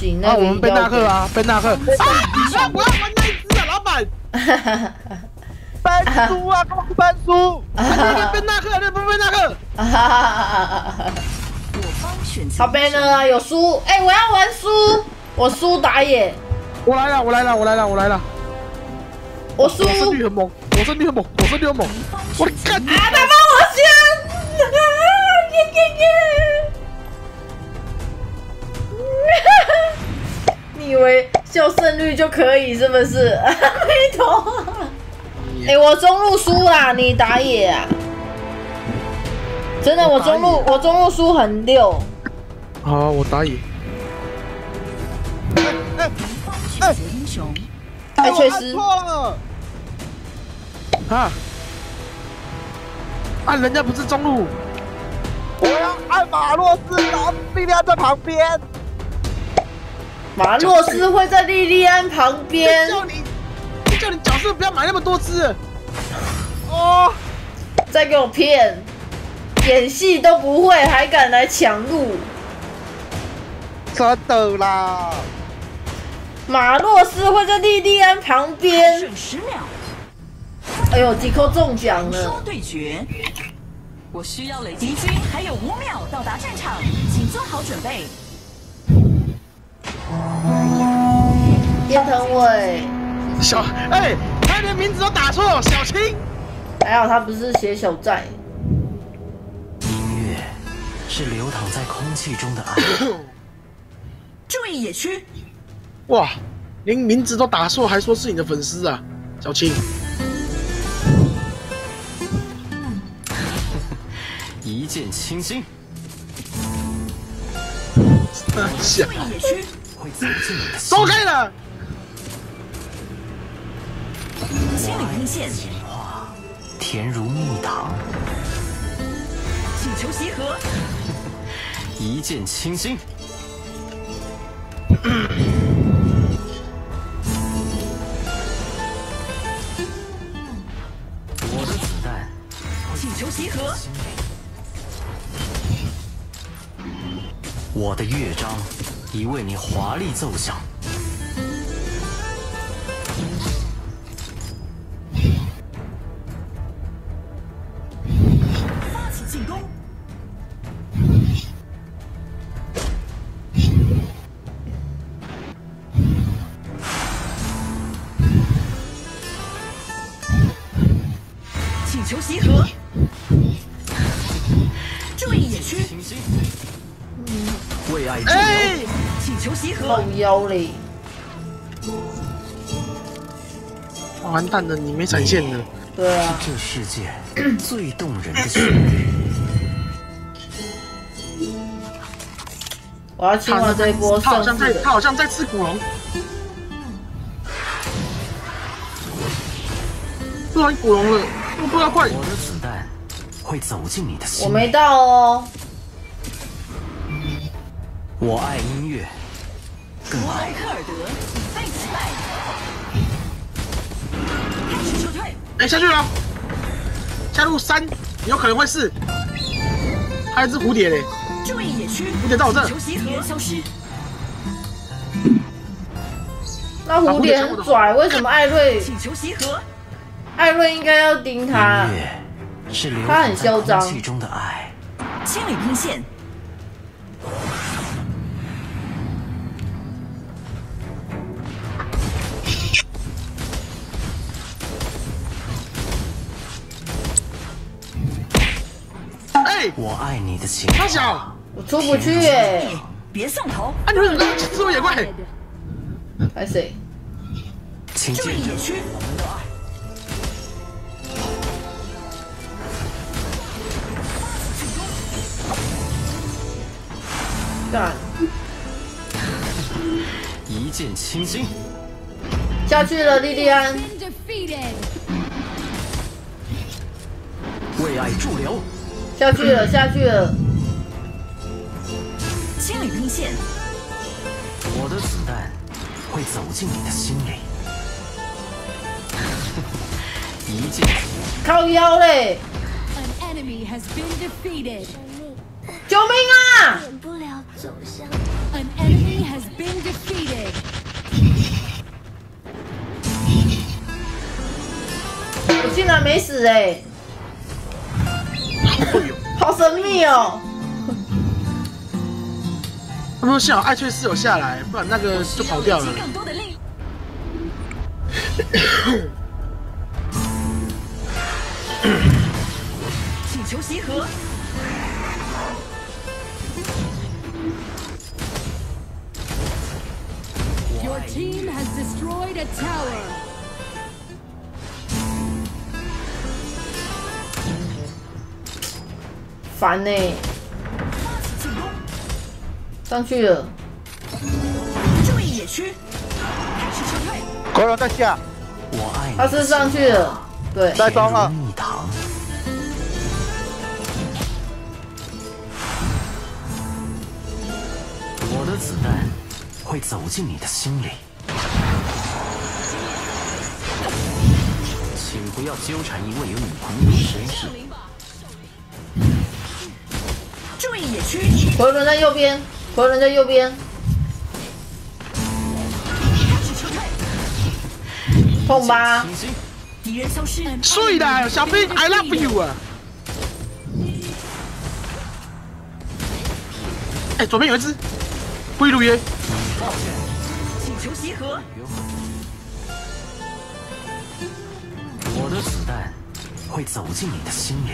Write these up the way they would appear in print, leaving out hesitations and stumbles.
行， 那我们贝纳克啊，贝纳克。 我要玩那一只啊，老板。班输啊，公班输。 那贝纳克，那不贝纳克。 好贝呢啊，有输，哎，我要玩输，我输打野。 我来了，我来了，我来了，我来了。 我输。 我胜率很猛，我胜率很猛，我胜率很猛。我干！ 啊，他帮我先！你以为秀胜率就可以是不是？没头。哎，我中路输啦，你打野啊？真的，我中路输很溜。 好，我打野。 哎，确实。 错了。 啊！按人家不是中路。 我要按马洛斯，然后莉莉安在旁边。 马洛斯会在莉莉安旁边。 叫你角色不要买那么多只。 哦！ 再给我骗，演戏都不会，还敢来抢路？ 真的啦！ 马洛斯会在莉莉安旁边。10秒。哎呦，迪克中奖了！ 对决，我需要累积军还有5秒到达战场，请做好准备。 叶腾伟， 他连名字都打错，小青。 还好他不是写小寨。 音乐是流淌在空气中的爱。 注意野区！ 哇，连名字都打错，还说是你的粉丝啊，小青。 一见倾心。 注意野区！ 会走进你的心。 走开了。 心理天线。 甜如蜜糖， 请求集合。 一见倾心。我的子弹， 请求集合。 我的乐章已为你华丽奏响。 进攻！请求集合！注意野区！ 为爱请求集合！ 靠腰嘞！ 完蛋了，你没闪现呢。 对啊。 是这世界最动人的旋律。 我要清完这一波他胜负。 好像在吃古龙。吃完古龙了，我不要快！ 我的子弹会走进你的心。 我没到哦。 我爱音乐，更爱科尔德被击败，开始撤退。 哎，下去了，下路3，有可能会4，还有一只蝴蝶嘞。 注意野区， 蝴蝶在我这。 求集合消失。 那蝴蝶很拽，为什么艾瑞？ 请求集合。 艾瑞应该要盯他。 音乐是流他很嚣张。 空气中的爱。 清理兵线。 我爱你的情。 大小， 我出不去耶！ 别送头！ 啊，你为什么吃我野怪？ 拍谁？ 请注意野区！ 干！ 一见倾心。 下去了，莉莉安。 为爱驻留。 下去了，下去了。 清理兵线。 我的子弹会走进你的心里。一见。 靠腰嘞！救命啊！ An enemy has been defeated. 我竟然没死哎、好神秘哦！ 他们幸好艾翠斯有下来，不然那个就跑掉了。 更多的力。请求集合。 Your team has destroyed a tower. 烦呢、上去了， 注意野区，开始撤退。 国人在下， 我爱你他是上去了，对， 在中啊， 蜜糖。我的子弹会走进你的心里，请不要纠缠一位有女朋友的绅士。 注意野区， 回轮在右边，回轮在右边， 开始撤退。 痛吧？ 清新， 敌人消失。 睡啦，小兵 ，I love you 啊！哎，左边有一只，灰如约。 请求集合。 约会。我的子弹会走进你的心里，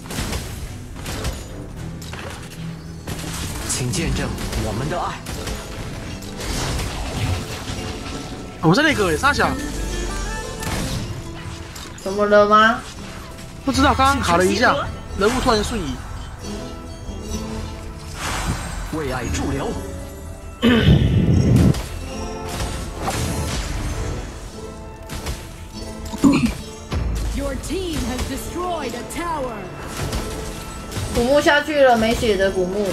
请见证我们的爱。 我在那个沙小， 怎么了吗？ 不知道刚刚卡了一下，人物突然瞬移。 为爱驻留。 Your team has destroyed a tower. 古墓下去了，没血的古墓，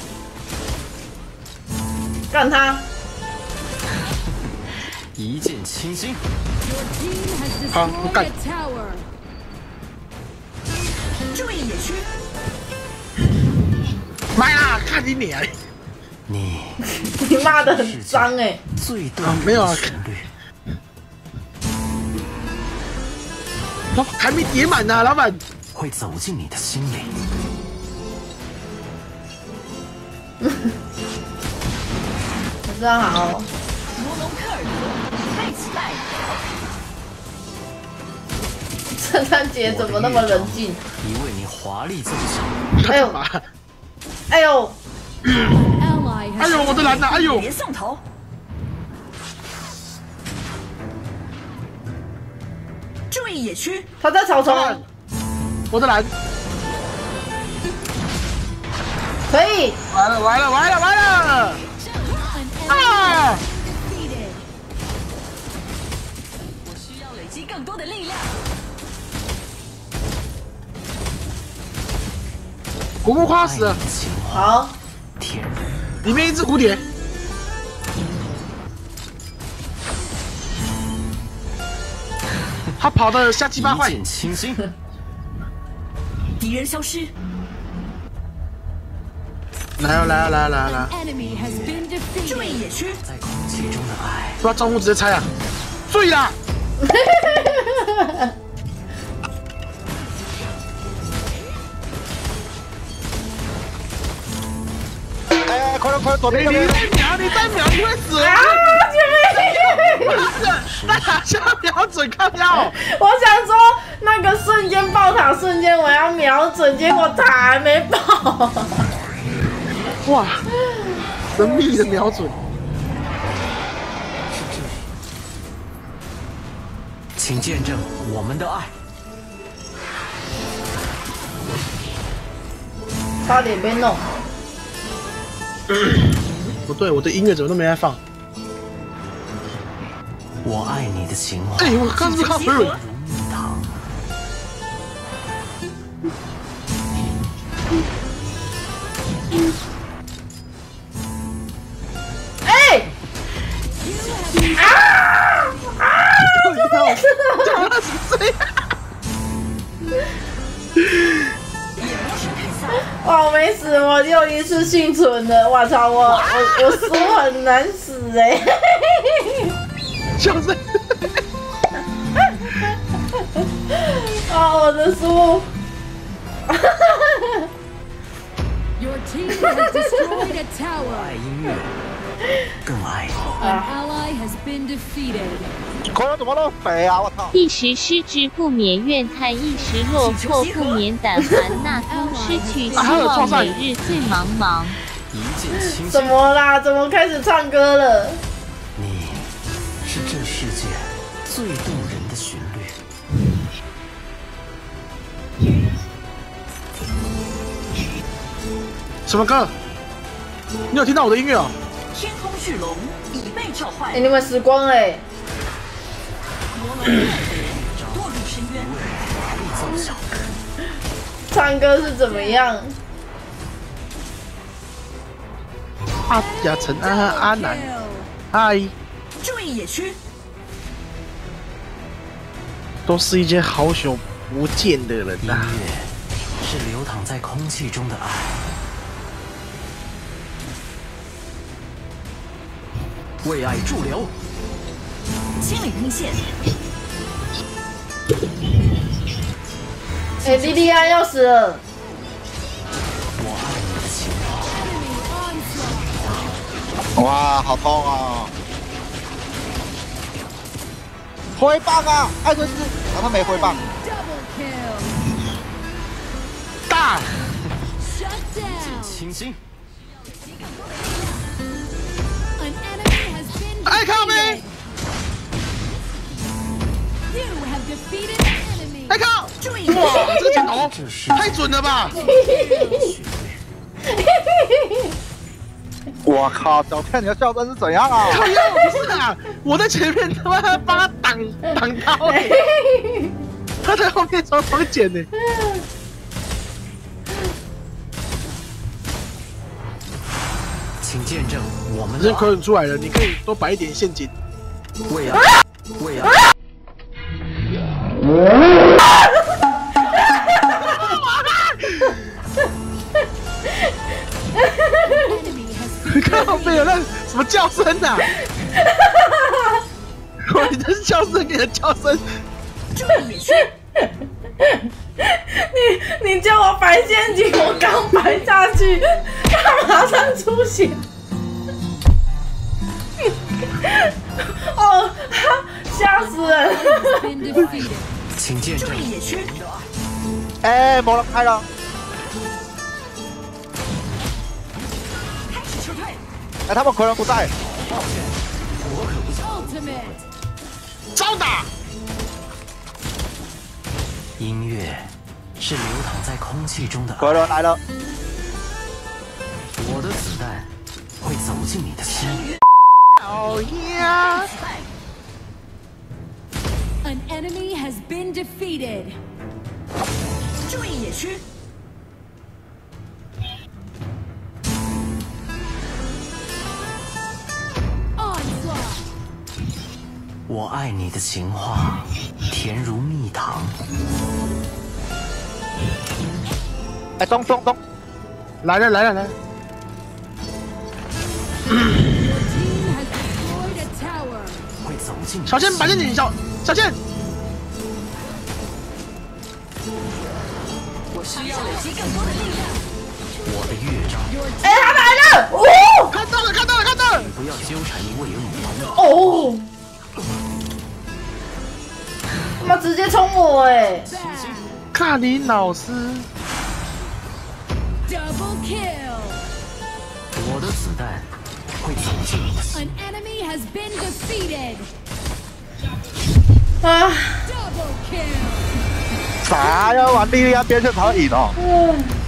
干他！ 一见倾心。 Your team has 好，我 destroyed 干 a。tower. 注意野区， 妈呀，看你脸！ 你你骂的很脏哎、 最对没有啊旋律。 哦，还没叠满呢，老板。 会走进你的心里。 晚上好， 摩龙科尔德，开起来。 圣诞节怎么那么冷静？ 已为你华丽奏响。 哎呦干嘛？ 哎呦， Ally 哎 has 呦，我的蓝呐！哎呦， 别送头。注意野区， 他在草丛， 我的蓝！ 可以， 完了完了完了完了！ an enemy 啊！ defeated. 我需要累积更多的力量。 古墓快死了爱你，的情话， 好， 天人。 里面一只蝴蝶。他跑的瞎鸡巴坏一，见倾心。 敌人消失， 来哦来哦来哦来哦来哦！ Enemy has been 注意 defeated. 野区， 在空气中的爱， 不要招呼直接拆啊！睡啦！ 哎，快点快点，左边右边， 你再瞄，你再瞄，你会死！ 啊，救命！ 那打下瞄准靠腰。 我想说那个瞬间爆塔瞬间我要瞄准，结果塔还没爆。 哇，神秘的瞄准。 请见证我们的爱。 差点被弄。 不对，我的音乐怎么都没在放？ 我爱你的情话， 哎，我刚是不是看回蕊？ 如蜜糖。 哎！ 讲了几岁？ 野魔神凯撒， 哇，我没死，我又一次幸存了。我操，我输很难死哎、欸。 就是。 啊，我的输。 Your team has destroyed a tower. 爱音乐，更爱你。 An ally has been defeated. 口人怎么那么肥啊！我操！ 一时失之不免怨叹，一时落魄不免胆寒。那都失去希望，每日最茫茫。 一见倾心。 怎么啦？怎么开始唱歌了？ 你是这世界最动人的旋律。 什么歌？你有听到我的音乐哦？ 天空巨龙已被召唤， 哎、你们死光哎、欸！ 魔龙堕入深渊。 唱歌是怎么样？ 亚陈阿南，嗨， 注意野区， 都是一些好久不见的人音呐、 乐是流淌在空气中的爱。为爱驻留， 清理兵线。 哎、莉莉安要死了！ 我爱你的情话。 哇，好痛啊！挥棒啊，艾顿斯，然后他没挥棒。 Double kill. 大 Shut down. 清新。 An enemy has been 爱靠没？ defeated. You have defeated an enemy. 爱靠！ 注意哇，这个镜头这是太准了吧！ 我靠，小天，你的笑声是怎样啊？ 靠腰不是啊，我在前面他妈帮他挡刀、欸，他在后面装防剪呢。 请见证我们的这口人出来了，你可以多摆一点陷阱。 为爱，为爱。 Enemy has 靠背有那什么叫声啊？你这是叫声，你的叫声。 注意野区， 你叫我摆陷阱，我刚摆下去，他马上出现。哦，吓死人！ been defeated. 请见证注意野区， 哎，魔龙开了， 开始撤退。 哎，他们口人不在。 Ultimate. 招打！ 音乐是流淌在空气中的口爱。 人来了， 我的子弹会走进你的心。 哦呀！ An enemy has been defeated. 注意野区， Onslaught. 我爱你的情话，甜如蜜糖。 哎，中， 来了！ Your team has destroyed a tower. 会走进你的小倩摆陷阱，小倩， 我需要累积更多的力量。 我的乐章， 哎、他来了！哦看到了！ 不要纠缠一位有女朋友。 哦，他妈直接冲我哎、 Bad. 卡林老师， Double kill. 我的子弹会走进你的心。 An enemy has been defeated. 啊！ Double kill. 啥要玩莉莉安边线才会赢哦？